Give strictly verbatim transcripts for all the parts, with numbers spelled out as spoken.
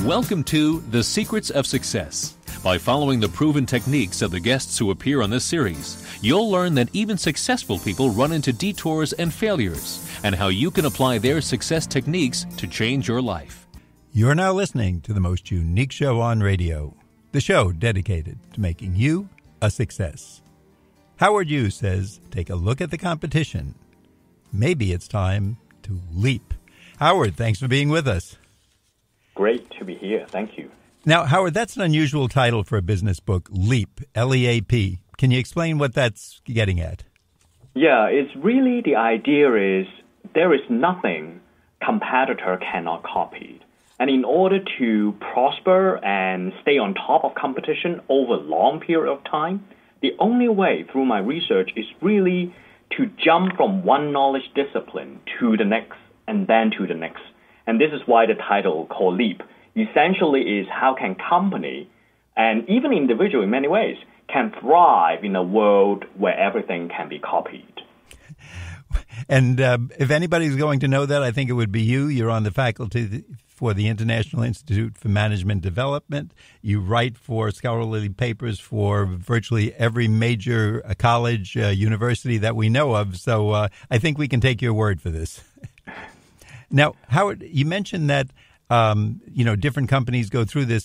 Welcome to The Secrets of Success. By following the proven techniques of the guests who appear on this series, you'll learn that even successful people run into detours and failures, and how you can apply their success techniques to change your life. You're now listening to the most unique show on radio, the show dedicated to making you a success. Howard Hughes says, take a look at the competition. Maybe it's time to leap. Howard, thanks for being with us. Great to be here. Thank you. Now, Howard, that's an unusual title for a business book, LEAP, L E A P. Can you explain what that's getting at? Yeah, it's really the idea is there is nothing competitor cannot copy. And in order to prosper and stay on top of competition over a long period of time, the only way through my research is really to jump from one knowledge discipline to the next and then to the next. And this is why the title called LEAP essentially is how can company and even individual in many ways can thrive in a world where everything can be copied. And uh, if anybody's going to know that, I think it would be you. You're on the faculty for the International Institute for Management Development. You write for scholarly papers for virtually every major uh, college, uh, university that we know of. So uh, I think we can take your word for this. Now, Howard, you mentioned that, um, you know, different companies go through this.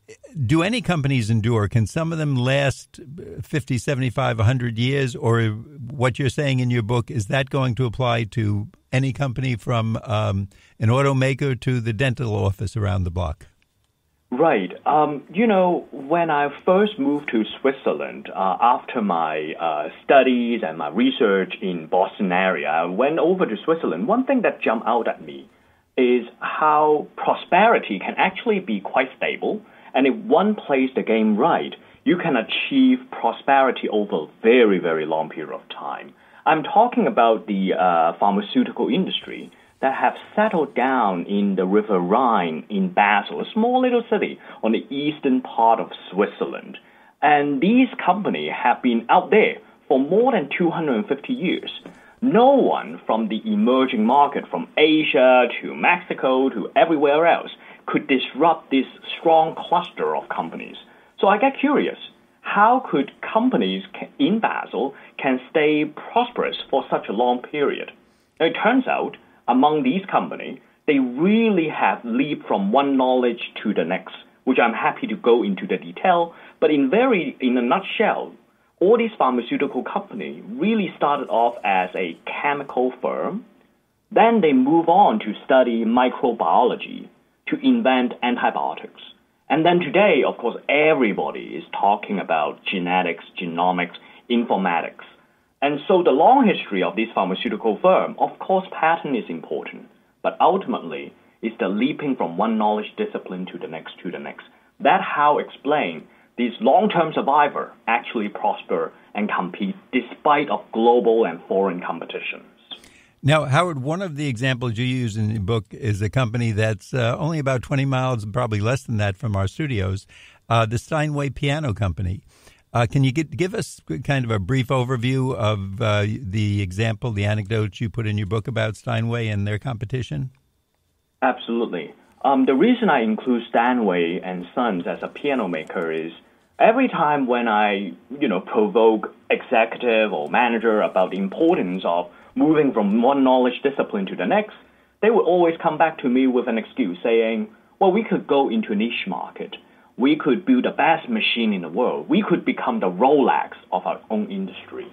Do any companies endure? Can some of them last fifty, seventy-five, one hundred years? Or what you're saying in your book, is that going to apply to any company from um, an automaker to the dental office around the block? Right. Um, you know, when I first moved to Switzerland, uh, after my uh, studies and my research in Boston area, I went over to Switzerland. One thing that jumped out at me is how prosperity can actually be quite stable. And if one plays the game right, you can achieve prosperity over a very, very long period of time. I'm talking about the uh, pharmaceutical industry that have settled down in the River Rhine in Basel, a small little city on the eastern part of Switzerland. And these companies have been out there for more than two hundred fifty years. No one from the emerging market, from Asia to Mexico to everywhere else, could disrupt this strong cluster of companies. So I get curious, how could companies in Basel can stay prosperous for such a long period? Now, it turns out, among these companies, they really have leaped from one knowledge to the next, which I'm happy to go into the detail. But in very, in a nutshell, all these pharmaceutical companies really started off as a chemical firm. Then they move on to study microbiology, to invent antibiotics. And then today, of course, everybody is talking about genetics, genomics, informatics. And so the long history of this pharmaceutical firm, of course, patent is important, but ultimately it's the leaping from one knowledge discipline to the next to the next. That's how explain these long-term survivors actually prosper and compete despite of global and foreign competitions. Now, Howard, one of the examples you use in the book is a company that's uh, only about twenty miles, probably less than that from our studios, uh, the Steinway Piano Company. Uh, can you get, give us kind of a brief overview of uh, the example, the anecdotes you put in your book about Steinway and their competition? Absolutely. Um, the reason I include Steinway and Sons as a piano maker is every time when I, you know, provoke executive or manager about the importance of moving from one knowledge discipline to the next, they would always come back to me with an excuse saying, well, we could go into a niche market. We could build the best machine in the world. We could become the Rolex of our own industry.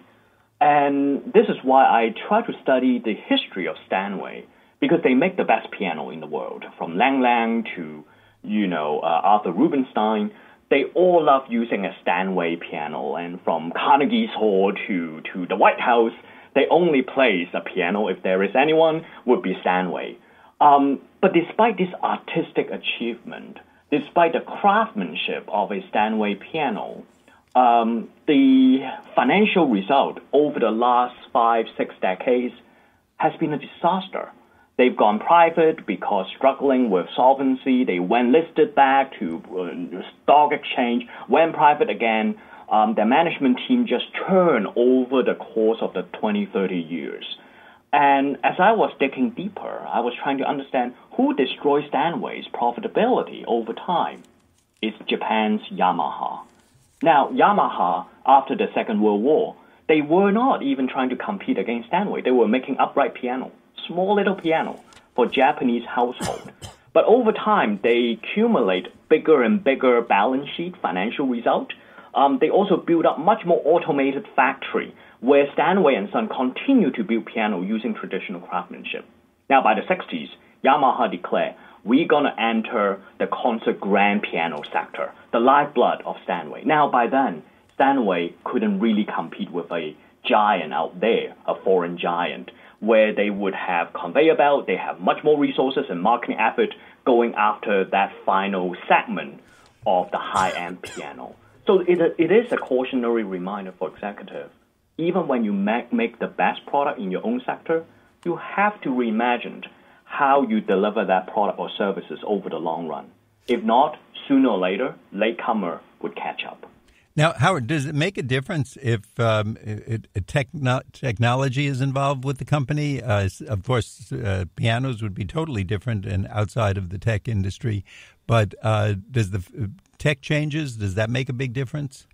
And this is why I try to study the history of Steinway, because they make the best piano in the world, from Lang Lang to, you know, uh, Arthur Rubinstein. They all love using a Steinway piano. And from Carnegie's Hall to, to the White House, they only place a piano, if there is anyone, would be Steinway. Um, but despite this artistic achievement, despite the craftsmanship of a Steinway piano, um, the financial result over the last five, six decades has been a disaster. They've gone private because struggling with solvency. They went listed back to uh, stock exchange, went private again. Um, the management team just turned over the course of the twenty, thirty years. And as I was digging deeper, I was trying to understand who destroys Stanway's profitability over time? It's Japan's Yamaha. Now, Yamaha, after the Second World War, they were not even trying to compete against Stanway. They were making upright piano, small little piano for Japanese household. But over time, they accumulate bigger and bigger balance sheet financial result. Um, they also build up much more automated factory where Stanway and Son continue to build piano using traditional craftsmanship. Now, by the sixties, Yamaha declared, we're going to enter the concert grand piano sector, the lifeblood of Stanway. Now, by then, Stanway couldn't really compete with a giant out there, a foreign giant, where they would have conveyor belt, they have much more resources and marketing effort going after that final segment of the high-end piano. So it, it is a cautionary reminder for executives. Even when you make, make the best product in your own sector, you have to reimagine how you deliver that product or services over the long run. If not, sooner or later, latecomer would catch up. Now, Howard, does it make a difference if um, it, it techno- technology is involved with the company? Uh, of course, uh, pianos would be totally different and outside of the tech industry. But uh, does the uh, tech changes, does that make a big difference?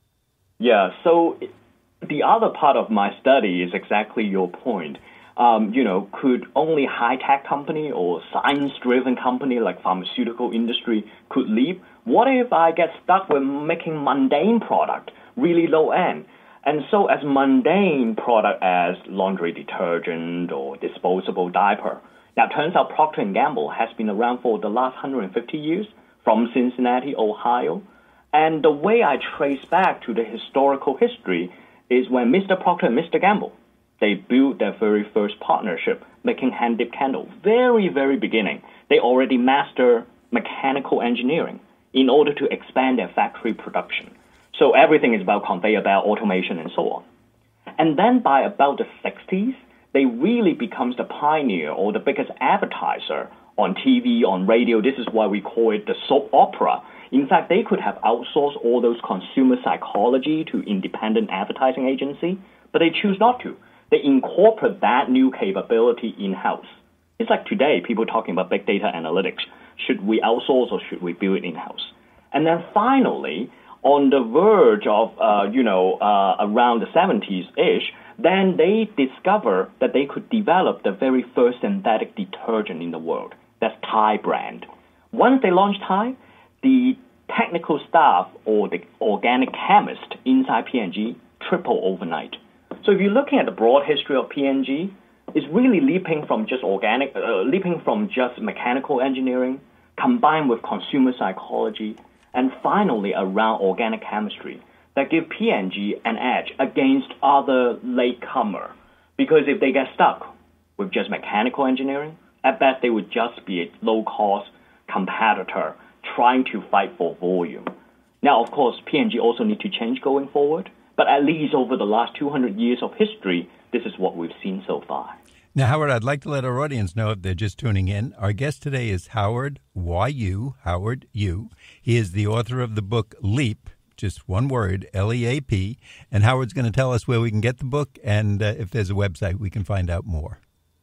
Yeah, so the other part of my study is exactly your point. Um, you know, could only high-tech company or science-driven company like pharmaceutical industry could leave? What if I get stuck with making mundane product, really low-end? And so as mundane product as laundry detergent or disposable diaper. Now, it turns out Procter and Gamble has been around for the last one hundred fifty years from Cincinnati, Ohio. And the way I trace back to the historical history is when Mister Procter and Mister Gamble, they built their very first partnership, making hand-dipped candle. Very, very beginning, they already master mechanical engineering in order to expand their factory production. So everything is about conveyor belt, automation, and so on. And then by about the sixties, they really becomes the pioneer or the biggest advertiser on T V, on radio. This is why we call it the soap opera. In fact, they could have outsourced all those consumer psychology to independent advertising agency, but they choose not to. They incorporate that new capability in-house. It's like today, people talking about big data analytics. Should we outsource or should we build it in-house? And then finally, on the verge of, uh, you know, uh, around the seventies-ish, then they discover that they could develop the very first synthetic detergent in the world. That's Tide brand. Once they launched Tide, the technical staff or the organic chemist inside P and G tripled overnight. So if you're looking at the broad history of P and G, it's really leaping from just organic, uh, leaping from just mechanical engineering, combined with consumer psychology, and finally around organic chemistry that give P and G an edge against other latecomer. Because if they get stuck with just mechanical engineering, at best they would just be a low-cost competitor trying to fight for volume. Now, of course, P and G also need to change going forward, but at least over the last two hundred years of history, this is what we've seen so far. Now, Howard, I'd like to let our audience know if they're just tuning in. Our guest today is Howard Y U, Howard Yu. He is the author of the book Leap, just one word, L E A P. And Howard's going to tell us where we can get the book and uh, if there's a website we can find out more.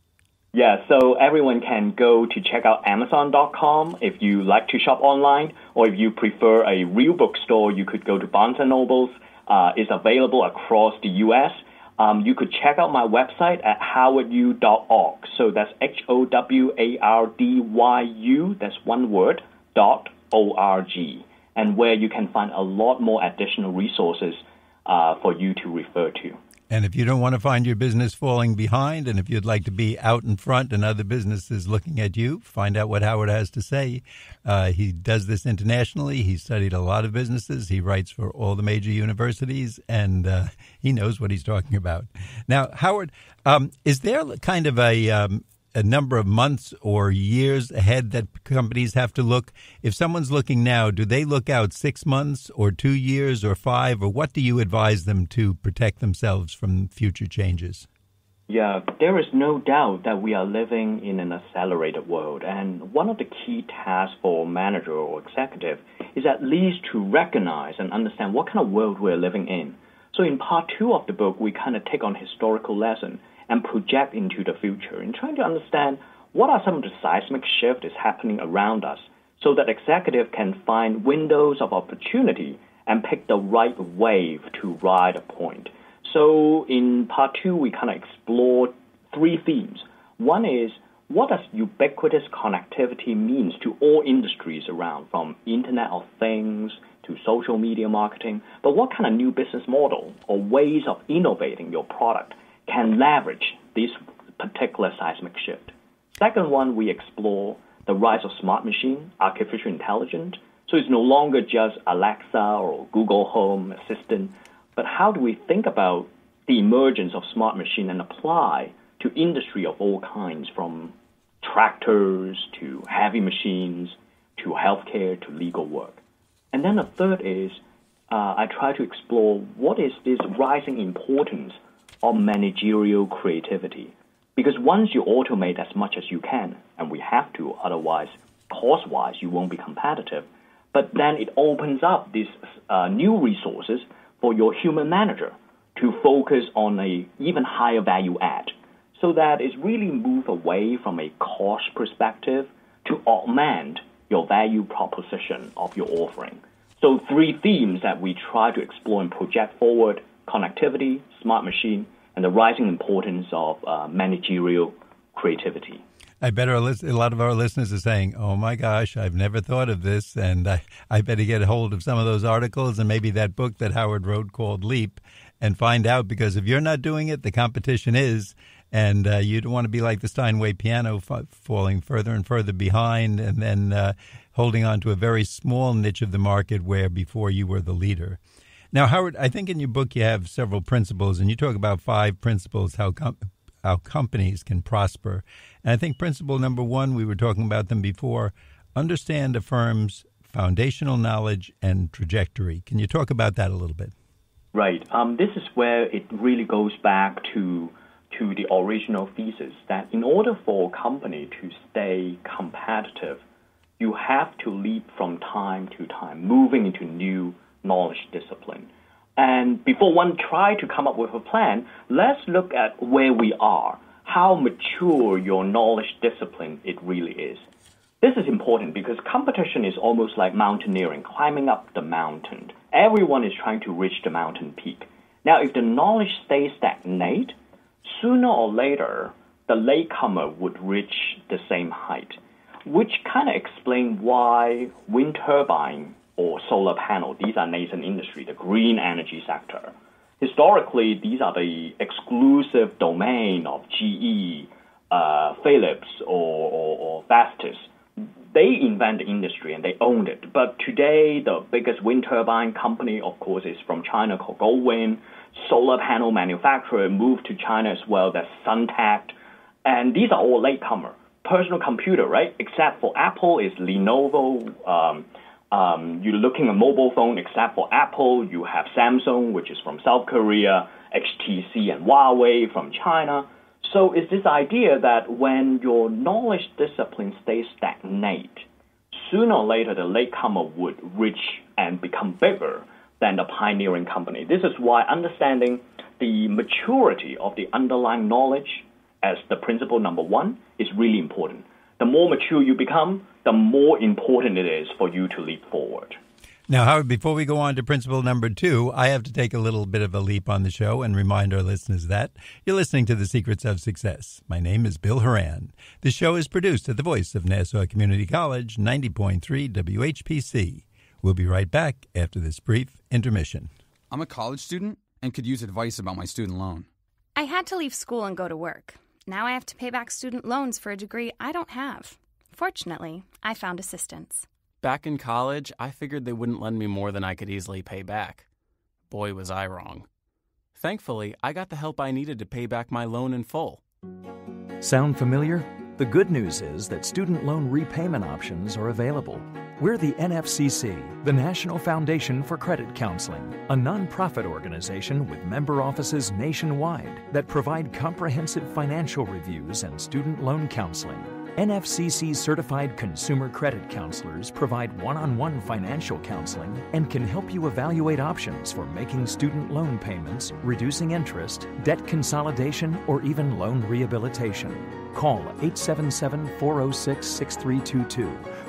Yeah, so everyone can go to check out Amazon dot com if you like to shop online, or if you prefer a real bookstore, you could go to Barnes and Nobles. Uh, it's available across the U S Um, you could check out my website at howard u dot org. So that's H O W A R D Y U, that's one word, dot O R G, and where you can find a lot more additional resources uh, for you to refer to. And if you don't want to find your business falling behind, and if you'd like to be out in front and other businesses looking at you, find out what Howard has to say. Uh, he does this internationally. He's studied a lot of businesses. He writes for all the major universities, and uh, he knows what he's talking about. Now, Howard, um, is there kind of a um, a number of months or years ahead that companies have to look? If someone's looking now, do they look out six months or two years or five, or what do you advise them to protect themselves from future changes? Yeah, there is no doubt that we are living in an accelerated world, and one of the key tasks for manager or executive is at least to recognize and understand what kind of world we're living in. So in part two of the book, we kind of take on historical lesson and project into the future and trying to understand what are some of the seismic shifts happening around us so that executive can find windows of opportunity and pick the right wave to ride a point. So in part two, we kind of explore three themes. One is, what does ubiquitous connectivity means to all industries around, from Internet of Things to social media marketing? But what kind of new business model or ways of innovating your product can leverage this particular seismic shift? Second one, we explore the rise of smart machine, artificial intelligence. So it's no longer just Alexa or Google Home Assistant, but how do we think about the emergence of smart machine and apply to industry of all kinds, from tractors to heavy machines to healthcare to legal work? And then the third is uh, I try to explore what is this rising importance of managerial creativity. Because once you automate as much as you can, and we have to, otherwise, cost-wise, you won't be competitive, but then it opens up these uh, new resources for your human manager to focus on a even higher value add, so that it's really move away from a cost perspective to augment your value proposition of your offering. So three themes that we try to explore and project forward: connectivity, smart machine, and the rising importance of uh, managerial creativity. I bet our list, a lot of our listeners are saying, oh, my gosh, I've never thought of this, and I, I better get a hold of some of those articles and maybe that book that Howard wrote called Leap and find out, because if you're not doing it, the competition is, and uh, you don't want to be like the Steinway piano, f- falling further and further behind and then uh, holding on to a very small niche of the market where before you were the leader. Now, Howard, I think in your book you have several principles, and you talk about five principles how com- how companies can prosper. And I think principle number one, we were talking about them before, understand a firm's foundational knowledge and trajectory. Can you talk about that a little bit? Right. Um, this is where it really goes back to to the original thesis that in order for a company to stay competitive, you have to leap from time to time, moving into new knowledge discipline. And before one try to come up with a plan, let's look at where we are, how mature your knowledge discipline it really is. This is important because competition is almost like mountaineering, climbing up the mountain. Everyone is trying to reach the mountain peak. Now, if the knowledge stays stagnant, sooner or later, the latecomer would reach the same height, which kind of explains why wind turbine or solar panel, these are nascent industry, the green energy sector. Historically, these are the exclusive domain of G E, uh, Philips, or, or, or Vestas. They invent the industry and they owned it. But today, the biggest wind turbine company, of course, is from China called Goldwind. Solar panel manufacturer moved to China as well, that's Suntech. And these are all latecomer. Personal computer, right? Except for Apple is Lenovo. Um, Um, you're looking at mobile phone, except for Apple, you have Samsung, which is from South Korea, H T C and Huawei from China. So it's this idea that when your knowledge discipline stays stagnant, sooner or later the latecomer would reach and become bigger than the pioneering company. This is why understanding the maturity of the underlying knowledge as the principle number one is really important. The more mature you become, the more important it is for you to leap forward. Now, Howard, before we go on to principle number two, I have to take a little bit of a leap on the show and remind our listeners that you're listening to The Secrets of Success. My name is Bill Horan. The show is produced at the voice of Nassau Community College, ninety point three W H P C. We'll be right back after this brief intermission. I'm a college student and could use advice about my student loan. I had to leave school and go to work. Now I have to pay back student loans for a degree I don't have. Fortunately, I found assistance. Back in college, I figured they wouldn't lend me more than I could easily pay back. Boy, was I wrong. Thankfully, I got the help I needed to pay back my loan in full. Sound familiar? The good news is that student loan repayment options are available. We're the N F C C, the National Foundation for Credit Counseling, a nonprofit organization with member offices nationwide that provide comprehensive financial reviews and student loan counseling. N F C C-certified consumer credit counselors provide one-on-one financial counseling and can help you evaluate options for making student loan payments, reducing interest, debt consolidation, or even loan rehabilitation. Call eight seven seven, four oh six, six three two two